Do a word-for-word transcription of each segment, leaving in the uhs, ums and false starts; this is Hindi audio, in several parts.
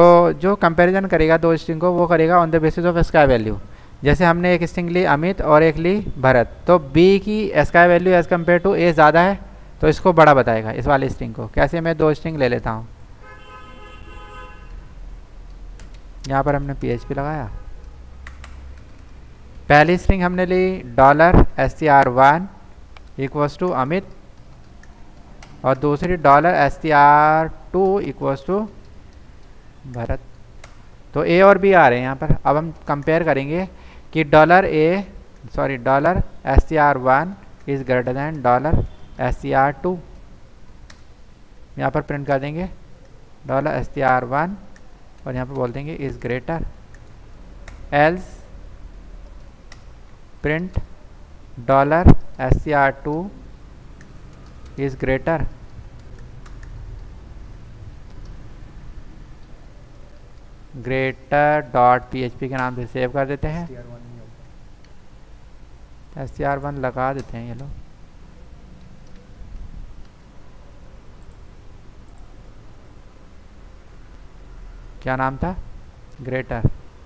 तो जो कंपैरिजन करेगा दो स्ट्रिंग को वो करेगा on the basis of ASCII value. जैसे हमने एक स्ट्रिंग ली अमित और एक ली भरत, तो बी की ASCII value as compare to A ज़्यादा है तो इसको बड़ा बताएगा इस वाले स्ट्रिंग को। कैसे, मैं दो स्ट्रिंग ले लेता हूँ, यहाँ पर हमने पी एच पी लगाया। पहली स्ट्रिंग हमने ली dollar S T R one equals to Amit और दूसरी dollar S T R two equals to Bharat. तो ए और बी आ रहे हैं यहाँ पर। अब हम कंपेयर करेंगे कि dollar A sorry dollar S T R one is greater than dollar S T R two. यहाँ पर प्रिंट कर देंगे dollar S T R one और यहाँ पर बोल देंगे is greater, else print dollar S T R two is greater greater dot P H P के नाम से सेव कर देते हैं। एस टी आर वन लगा देते हैं ये लोग। क्या नाम था, ग्रेटर।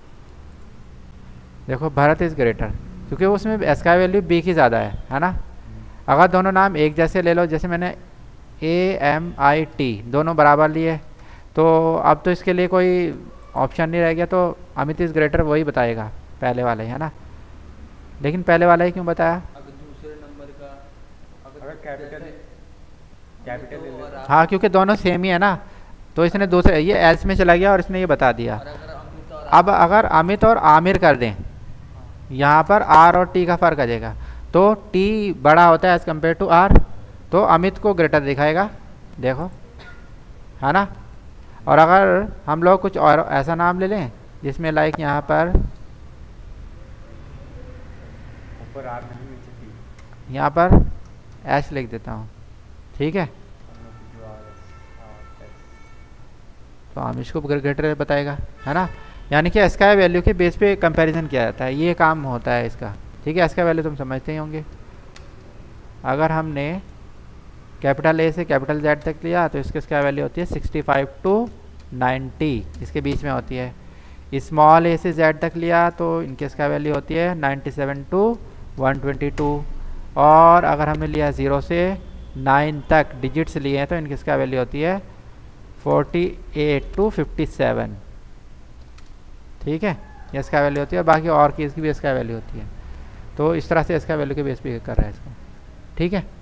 देखो भरत इज़ ग्रेटर क्योंकि उसमें स्काई वैल्यू बी की ज़्यादा है, है ना। अगर दोनों नाम एक जैसे ले लो, जैसे मैंने ए एम आई टी दोनों बराबर लिए, तो अब तो इसके लिए कोई ऑप्शन नहीं रह गया, तो अमित इज़ ग्रेटर वही बताएगा पहले वाला ही, है ना। लेकिन पहले वाला ही क्यों बताया, अगर दूसरे नंबर का अगर कैपिटल कैपिटल हाँ क्योंकि दोनों सेम ही है ना, तो इसने दूसरे ये एल्स में चला गया और इसने ये बता दिया। अब अगर अमित और आमिर कर दें, यहाँ पर आर और टी का फ़र्क आ जाएगा, तो टी बड़ा होता है एज़ कम्पेयर टू आर, तो अमित को ग्रेटर दिखाएगा, देखो, है ना। और अगर हम लोग कुछ और ऐसा नाम ले लें जिसमें लाइक यहाँ पर ऊपर आर नहीं नीचे टी, यहाँ पर एच लिख देता हूँ, ठीक है, तो हम इसको ग्रेटर बताएगा, है ना। यानी कि इसका वैल्यू के बेस पे कंपैरिजन किया जाता है, ये काम होता है इसका, ठीक है। इसका वैल्यू तुम समझते ही होंगे। अगर हमने कैपिटल ए से कैपिटल जेड तक लिया तो इसकी इसका वैल्यू होती है सिक्सटी फाइव टू नाइन्टी, इसके बीच में होती है। स्मॉल ए से जेड तक लिया तो इनकी इसका वैल्यू होती है ninety seven to one twenty two, और अगर हमने लिया ज़ीरो से नाइन तक डिजिट्स लिए हैं तो इनकी इसका वैल्यू होती है forty eight to fifty seven, ठीक है। ये इसका वैल्यू होती है, बाकी और की इसकी भी इसका वैल्यू होती है। तो इस तरह से इसका वैल्यू के बेस पे कर रहा है इसको, ठीक है।